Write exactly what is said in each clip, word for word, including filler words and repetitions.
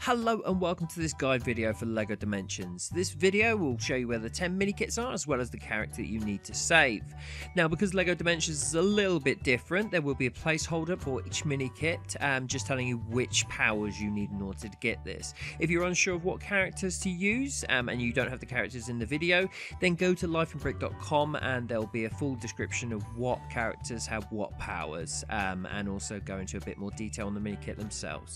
Hello and welcome to this guide video for LEGO Dimensions. This video will show you where the ten mini kits are as well as the character that you need to save. Now because LEGO Dimensions is a little bit different, there will be a placeholder for each mini kit, um, just telling you which powers you need in order to get this. If you're unsure of what characters to use um, and you don't have the characters in the video, then go to life and brick dot com and there'll be a full description of what characters have what powers, um, and also go into a bit more detail on the mini kit themselves.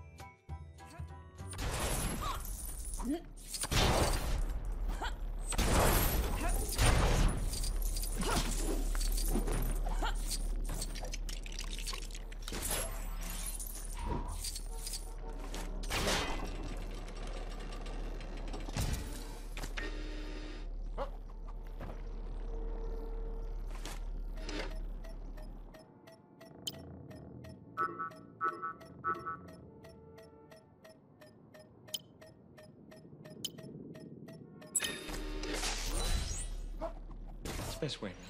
Best way, right?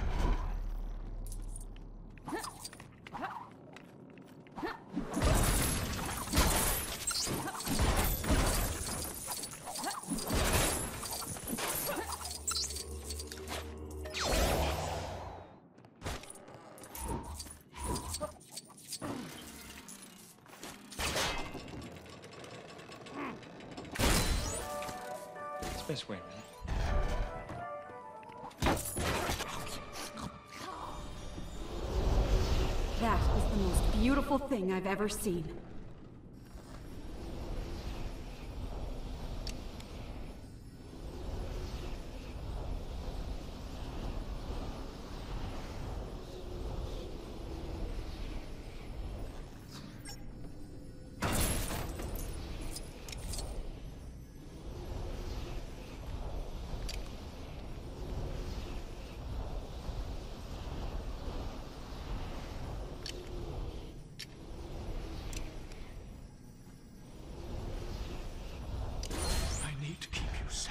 It's best way, right? That is the most beautiful thing I've ever seen. To keep you safe.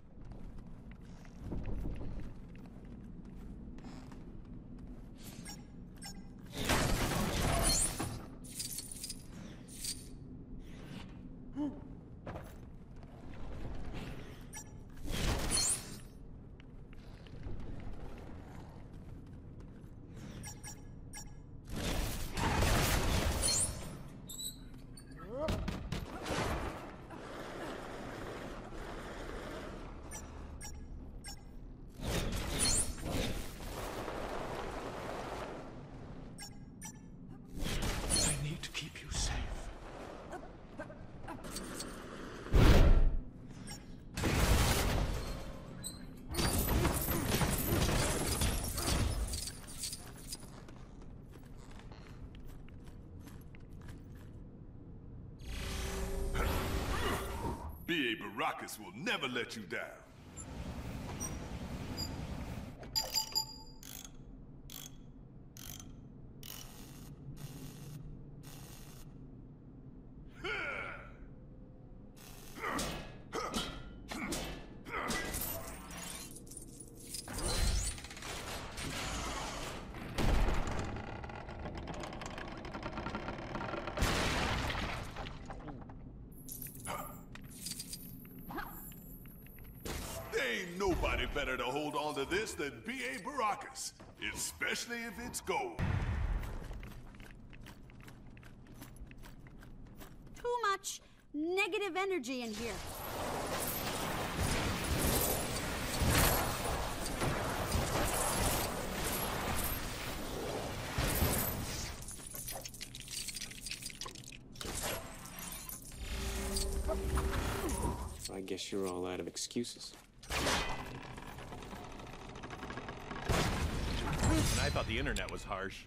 B A Baracus will never let you down. Ain't nobody better to hold on to this than B A Baracus, especially if it's gold. Too much negative energy in here. I guess you're all out of excuses. And I thought the internet was harsh.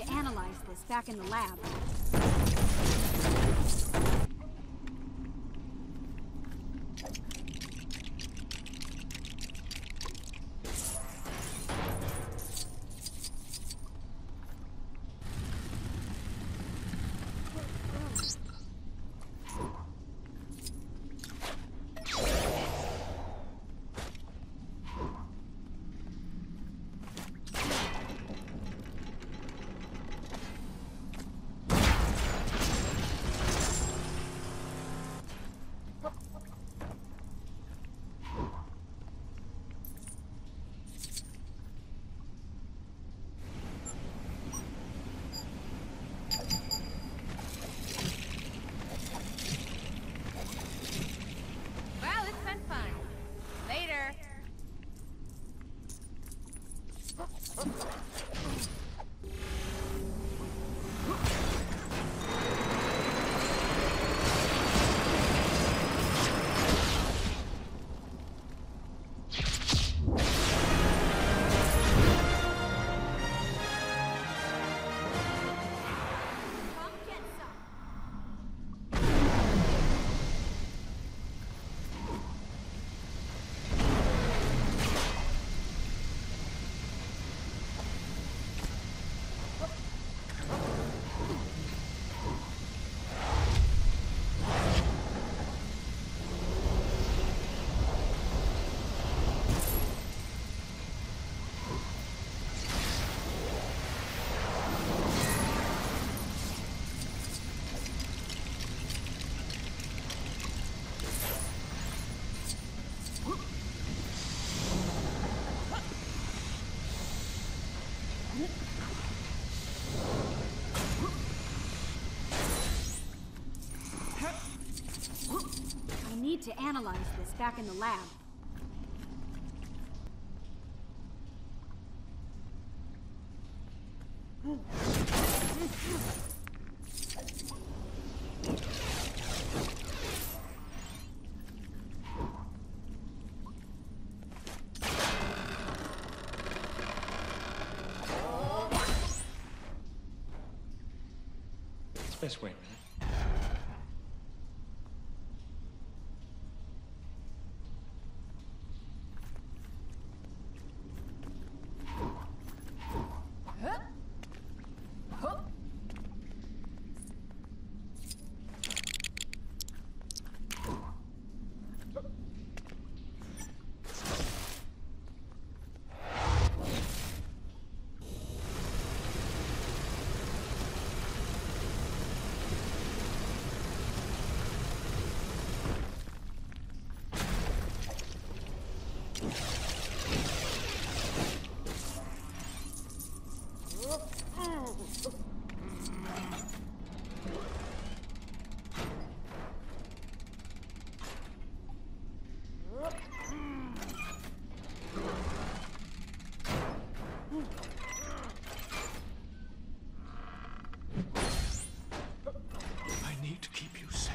to analyze this back in the lab. Well, it's been fun. Later. Come get some. I need to analyze this back in the lab. This way, man. I need to keep you safe.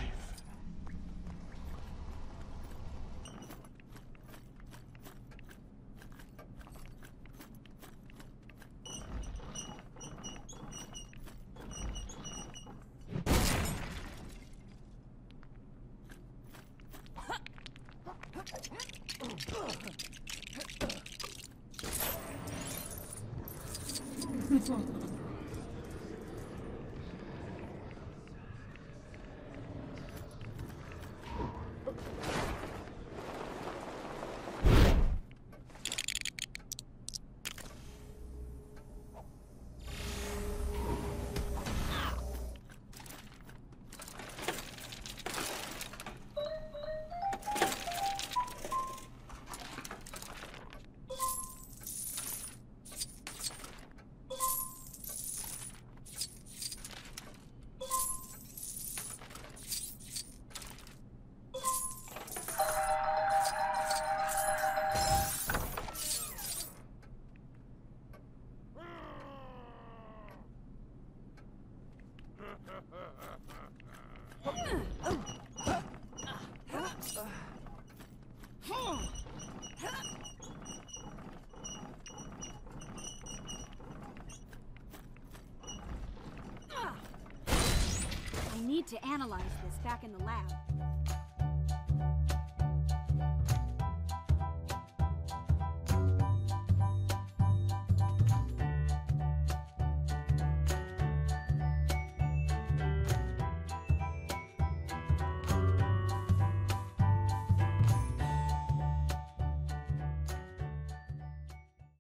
need to analyze this back in the lab.